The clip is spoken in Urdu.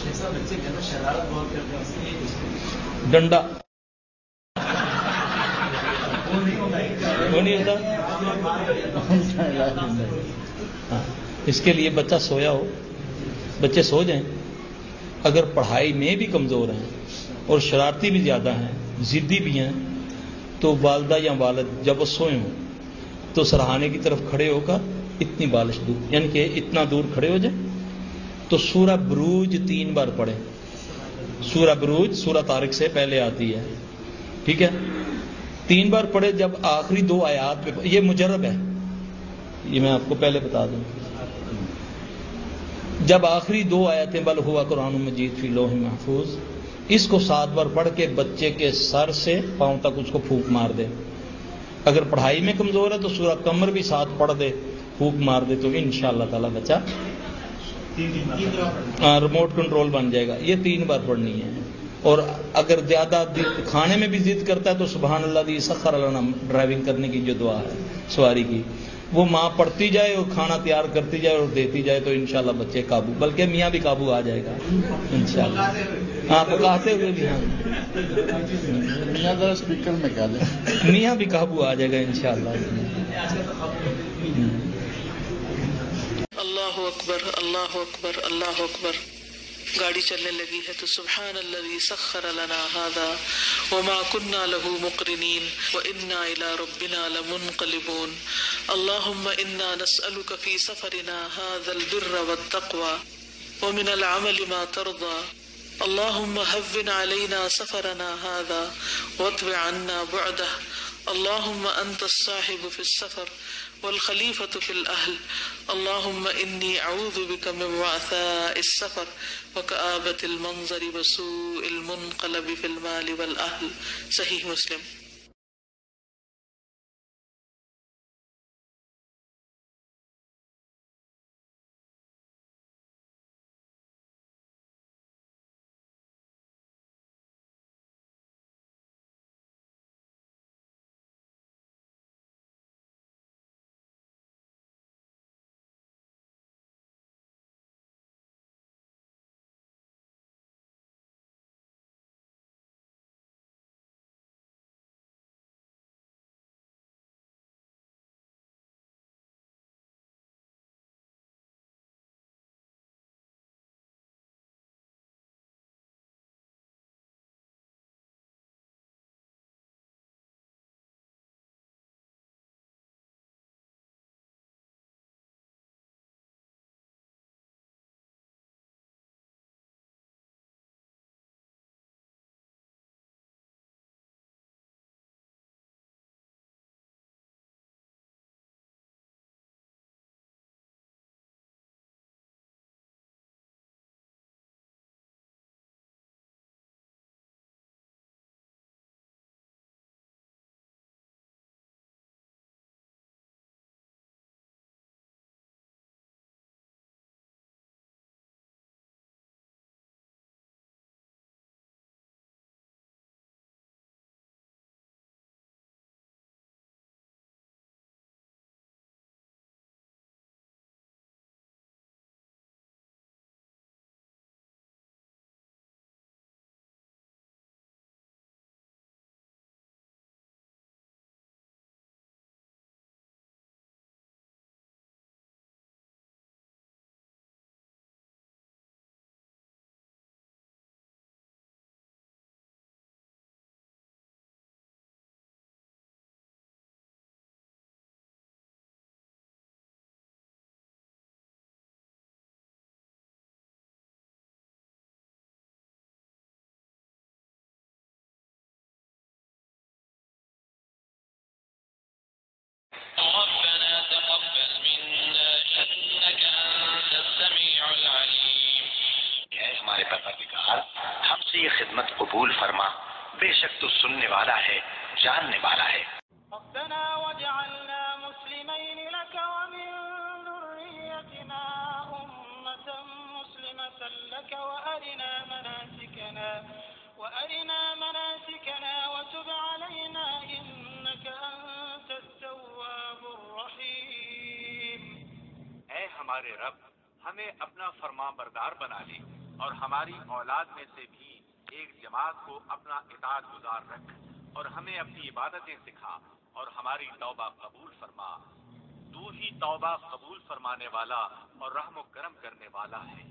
بچے گھر میں شرارت بہت کرتے ہیں، اس کے لیے ڈنڈا وہ نہیں ہوتا ہاں، اس کے لیے بچہ سویا ہو، بچے سو جائیں. اگر پڑھائی میں بھی کمزور ہیں اور شرارتی بھی زیادہ ہیں، ضدی بھی ہیں، تو والدہ یا والد جب وہ سوئے ہوں تو سرہانے کی طرف کھڑے ہو کر اتنی بالش دور، یعنی کہ اتنا دور کھڑے ہو جائیں تو سورہ بروج 3 بار پڑھیں. سورہ بروج سورہ طارق سے پہلے آتی ہے، ٹھیک ہے، 3 بار پڑھے. جب آخری 2 آیات پہ، یہ مجرب ہے، یہ میں آپ کو پہلے بتا دوں، جب آخری 2 آیتیں بل ہوا قرآن مجید فی لوح محفوظ، اس کو 7 بار پڑھ کے بچے کے سر سے پاؤں تک اس کو پھونک مار دے. اگر پڑھائی میں کمزور ہے تو سورہ قمر بھی 7 پڑھ دے، پھونک مار دے، تو انشاءاللہ تعالی بچہ ریموٹ کنٹرول بن جائے گا. یہ 3 بار پڑھنی ہے. اور اگر زیادہ کھانے میں بھی ضد کرتا ہے تو سبحان اللہ دی سخر لنا، ڈرائیونگ کرنے کی جو دعا ہے سواری کی، وہ ماں پڑھتی جائے اور کھانا تیار کرتی جائے اور دیتی جائے تو انشاءاللہ بچے قابو، بلکہ میاں بھی قابو آ جائے گا انشاءاللہ. ہاں، پکاتے ہوئے بھی، ہاں میاں ذرا اسپیکر میں کہہ دیں، میاں بھی قابو آ جائے گا انشاءاللہ. اللہ اکبر اللہ اکبر اللہ اکبر. گاڑی چلنے لگی ہے تو سبحان الذی سخر لنا ھذا وما كنا له مقرنین وانا الى ربنا لمنقلبون. اللهم انا نسألك في سفرنا هذا البر والتقوى ومن العمل ما ترضى. اللهم هون علينا سفرنا هذا واطو عنا بعده. اللهم انت الصاحب في السفر والخليفة في الأهل. اللهم إني أعوذ بك من وعثاء السفر وكآبة المنظر وسوء المنقلب في المال والأهل. صحیح مسلم. ہم سے یہ خدمت قبول فرما، بے شک تو سننے والا ہے، جاننے والا ہے. ربنا واجعلنا مسلمين لك ومن ذريتنا أمة مسلمة لك وأرنا مناسكنا وتب علينا إنك أنت التواب الرحيم. اے ہمارے رب، ہمیں اپنا فرما بردار بنا لے اور ہماری اولاد میں سے بھی ایک جماعت کو اپنا اطاعت گزار رکھ اور ہمیں اپنی عبادتیں سکھا اور ہماری توبہ قبول فرما. تو ہی توبہ قبول فرمانے والا اور رحم و کرم کرنے والا ہے.